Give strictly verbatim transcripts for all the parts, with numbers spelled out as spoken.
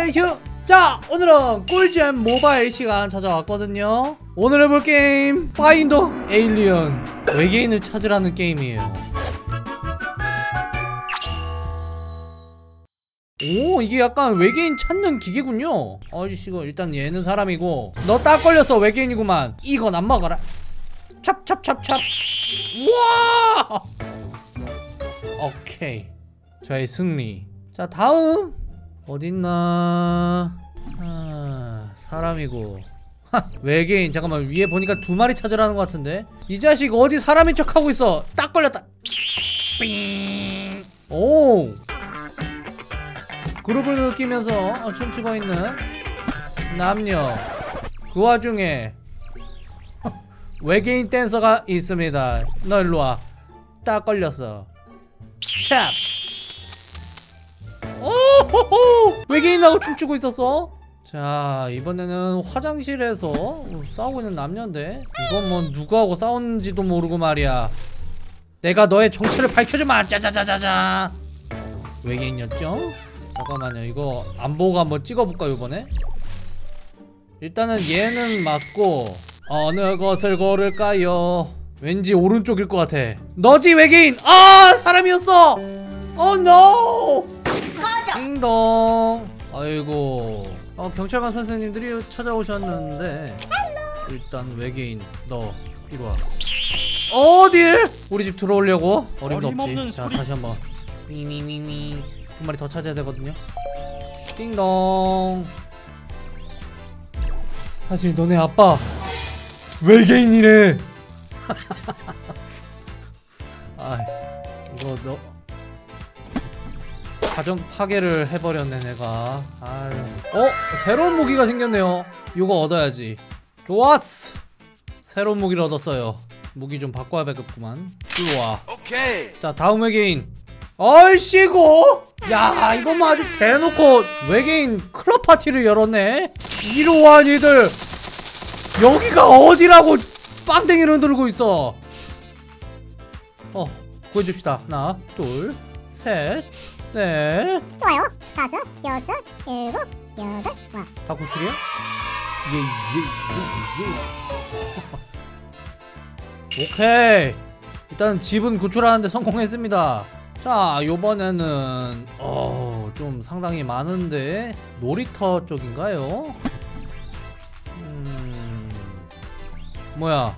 휴! 자, 오늘은 꿀잼 모바일 시간 찾아왔거든요. 오늘 해볼 게임 파인더 에일리언, 외계인을 찾으라는 게임이에요. 오, 이게 약간 외계인 찾는 기계군요. 아이씨가 일단 얘는 사람이고, 너 딱 걸렸어. 외계인이구만. 이건 안 먹어라. 찹찹찹찹. 우와! 오케이, 저의 승리. 자, 다음 어딨나? 아, 사람이고. 하, 외계인. 잠깐만, 위에 보니까 두 마리 찾으라는 것 같은데. 이 자식 어디 사람인 척 하고 있어. 딱 걸렸다. 삥. 오, 그룹을 느끼면서 춤추고 있는 남녀. 그 와중에 외계인 댄서가 있습니다. 너 일로와. 딱 걸렸어. 샵. 오호호, 외계인하고 춤추고 있었어. 자, 이번에는 화장실에서 싸우고 있는 남녀인데, 이건 뭐 누구하고 싸웠는지도 모르고 말이야. 내가 너의 정체를 밝혀주마. 짜자자자자. 외계인이었죠? 잠깐만요, 이거 안 보고 한번 찍어볼까 이번에? 일단은 얘는 맞고, 어느 것을 고를까요? 왠지 오른쪽일 것 같아. 너지 외계인! 아, 사람이었어! 어 노! 띵동. 아이고, 어, 경찰관 선생님들이 찾아오셨는데, 일단 외계인 너 이리와. 어딜? 우리 집 들어오려고? 어림도 없지. 자, 다시 한번 윙윙윙윙. 한 마리 더 찾아야 되거든요. 띵동. 사실 너네 아빠 외계인이래. 아, 이거 너 가정 파괴를 해버렸네 내가. 아유. 어? 새로운 무기가 생겼네요. 이거 얻어야지. 좋았어. 새로운 무기를 얻었어요. 무기 좀 바꿔야겠구만. 이리와. 오케이. 자, 다음 외계인. 얼씨구. 야, 이거 뭐 아주 대놓고 외계인 클럽 파티를 열었네. 이리와 니들. 여기가 어디라고 빵댕이를 흔들고 있어. 어, 구해줍시다. 하나, 둘, 셋, 넷. 좋아요. 다섯, 여섯, 일곱, 여덟. 와. 다 구출이야? 예, 예, 예, 예. 오케이. 일단 집은 구출하는데 성공했습니다. 자, 요번에는 어, 좀 상당히 많은데 놀이터 쪽인가요? 음... 뭐야?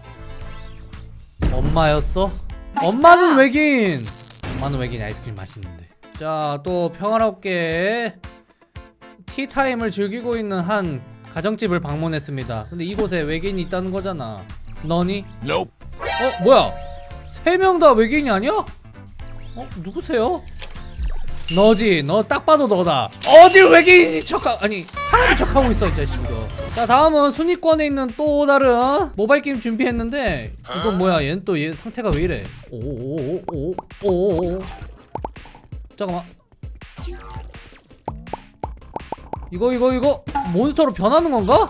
엄마였어? 맛있다. 엄마는 외계인! 엄마는 외계인. 아이스크림 맛있는데. 자, 또 평화롭게 티타임을 즐기고 있는 한 가정집을 방문했습니다. 근데 이곳에 외계인이 있다는 거잖아. 너니? Nope. 어? 뭐야? 세 명 다 외계인이 아니야? 어? 누구세요? 너지. 너 딱 봐도 너다. 어딜 외계인인 척하.. 아니 사람인 척하고 있어 이 자식 이거. 자, 다음은 순위권에 있는 또 다른 모바일 게임 준비했는데, 이건 뭐야? 얘는 또 얘 상태가 왜 이래? 오오오오오오. 잠깐만. 이거 이거 이거 몬스터로 변하는 건가?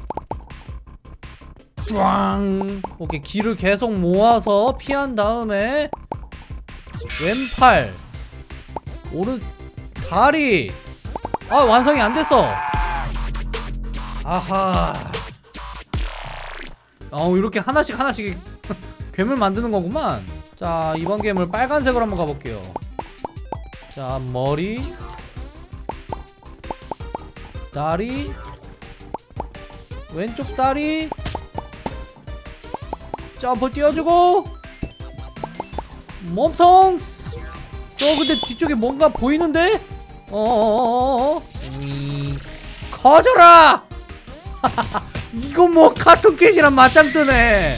꽝. 오케이, 기를 계속 모아서 피한 다음에 왼팔, 오른 다리. 아, 완성이 안 됐어. 아하. 어, 이렇게 하나씩 하나씩 괴물 만드는 거구만. 자, 이번 괴물 빨간색으로 한번 가볼게요. 자, 머리, 다리, 왼쪽 다리, 점프 띄워주고, 몸통스. 저 근데 뒤쪽에 뭔가 보이는데? 어어어어어. 음, 커져라! 이거 뭐 카툰 캣이랑 맞짱 뜨네.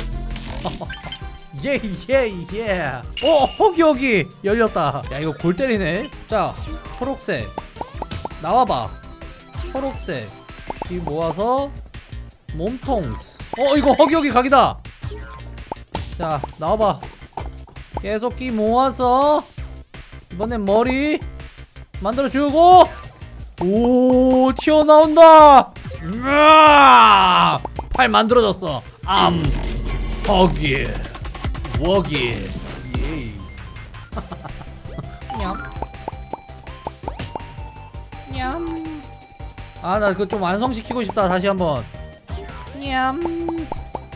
예예예. 어, 허기 허기 열렸다. 야, 이거 골 때리네. 자, 초록색 나와봐. 초록색 이 모아서 몸통스. 어, 이거 허기 허기 각이다. 자, 나와봐. 계속 끼 모아서 이번엔 머리 만들어주고. 오, 튀어나온다. 으아! 팔 만들어졌어. 암 허기 워기. 예이. 냠 냠. 아 나 그거 좀 완성시키고 싶다. 다시 한번. 냠.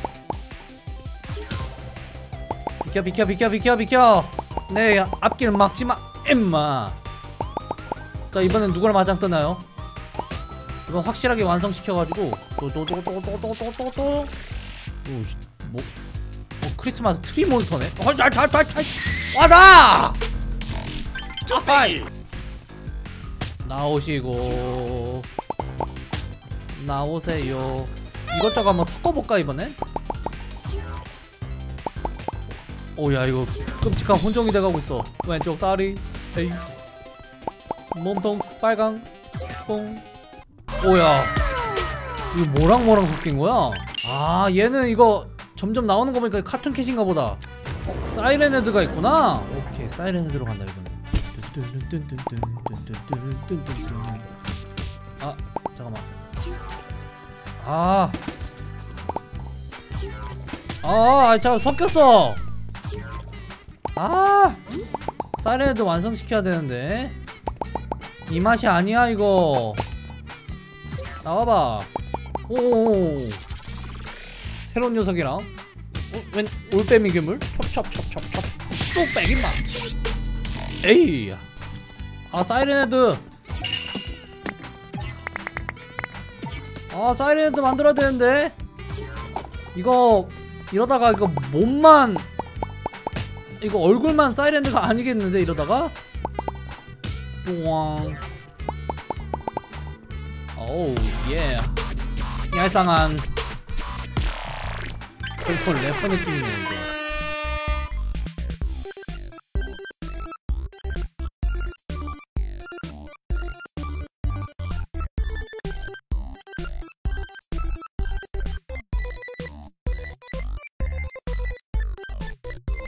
비켜 비켜 비켜 비켜 비켜. 내 앞길 막지마 엠마. 자 이번엔 누구랑 맞짱 뜨나요? 이건 확실하게 완성시켜가지고 또또또또또또또또 오씨 뭐 어, 크리스마스 트리 몬스터네. 어잘잘잘잘 와다. 아이 나오시고 나오세요. 이것저것 한번 섞어볼까 이번엔? 오야 이거 끔찍한 혼종이 돼가고 있어. 왼쪽 다리 에이 몸통 빨강 뽕. 오야 이거 뭐랑 뭐랑 섞인 거야? 아 얘는 이거 점점 나오는 거 보니까 카툰 캣인가 보다. 어, 사이렌 헤드가 있구나. 오케이 사이렌 헤드로 간다 이번엔. 아 잠깐만. 아 아, 잠깐 섞였어. 아, 사이렌 헤드 완성시켜야 되는데 이 맛이 아니야 이거. 나와봐. 오, 새로운 녀석이랑. 어, 웬 올빼미 괴물? 첩첩첩첩첩 뚝배기 맛. 에이. 아 사이렌 헤드. 아 사이렌 헤드 만들어야 되는데 이거 이러다가 이거 몸만 이거 얼굴만 사이렌 헤드가 아니겠는데 이러다가. 뽀왕. 오우 예. 얄쌍한 래퍼 래퍼 느낌이네 이거.